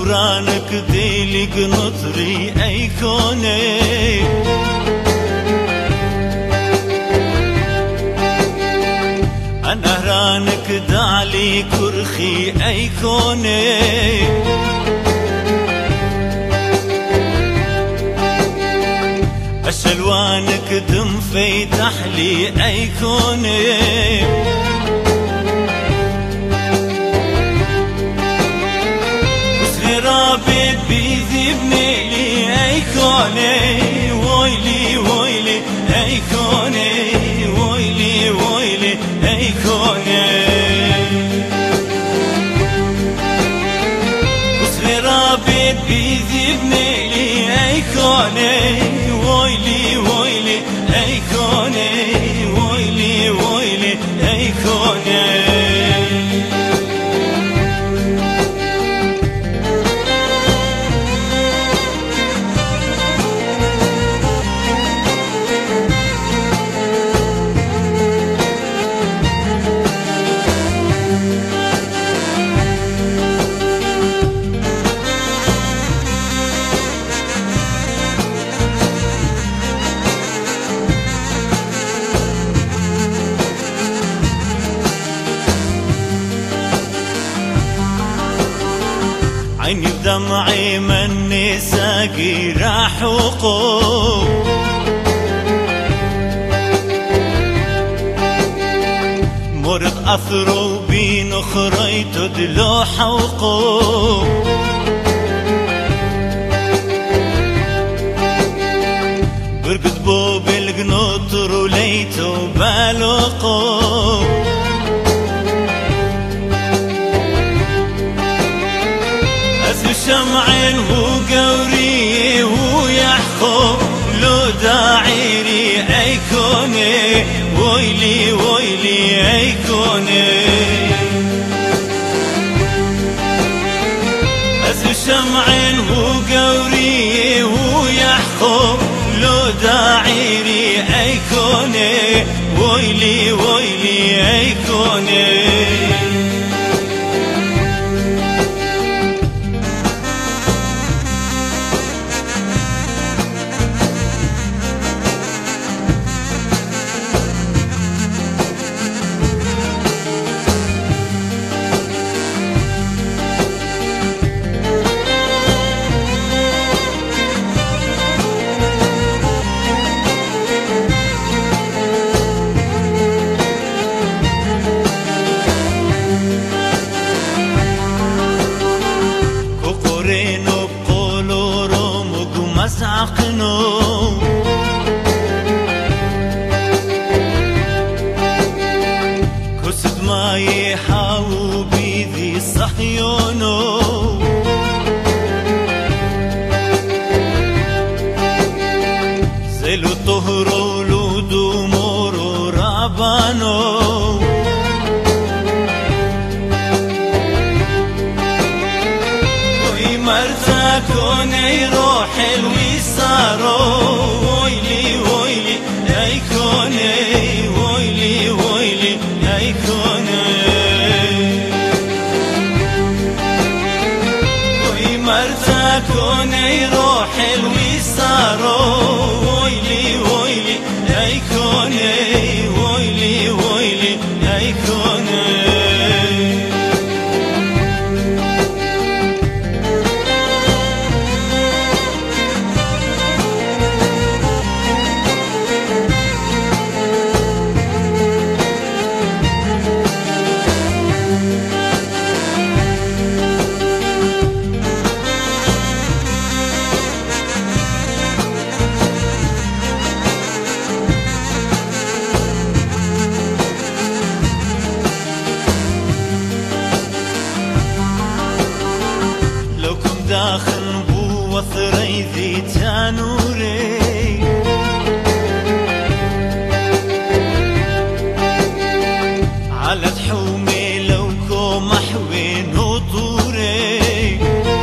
دورانك ديلك نطري أيكوني أنهرانك دعلي كرخي أيكوني أشلوانك دم في تحلي أيكوني رابط بيذبني لي أيكوني ويلي ويلي أيكوني ويلي ويلي أيكوني وصلي رابط بيذبني لي أيكوني ويلي ويلي أيكوني ويلي ويلي أيكوني عيني بدمعي مني ساقي راح وقوم مرق أثرو بين خريت دلوح وقوم برقد بوب القنطر وليتو بالوقوم شمعين وقوري ويحخو لو داعيري أيكوني ويلي ويلي أيكوني شمعين وقوري ويحخو لو داعيري أيكوني ويلي ويلي أيكوني مسعقنو كسد ما يحاو بيذي صحيونو زيلو طهرو لودو مورو رابانو كوني روح الويسارو ويلي ويلي أيكوني ويلي ويلي أيكوني ويمرتا كوني روح الويسارو ويلي ويلي أيكوني ويلي ويلي أيكوني داخل بو وثري ذي تانوري على تحومي لو كو محوين وطوري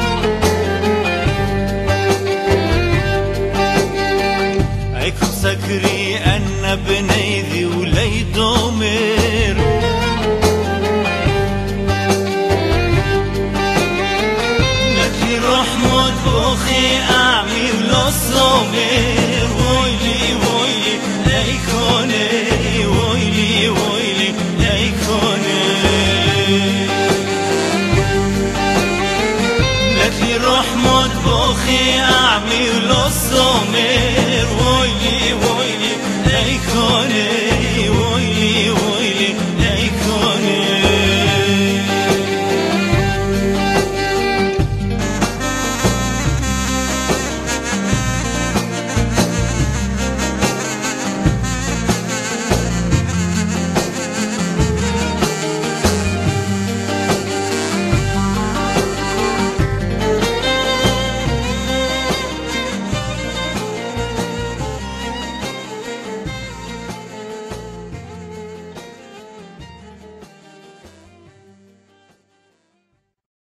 عيكم سكري أن بني ذي ولي دومر روح مطبخي أعمي ولا صامر ويلي ويلي أيكوني ويلي ويلي أيكوني لكلي روح مطبخي أعمي ولا صامر ويلي ويلي أيكوني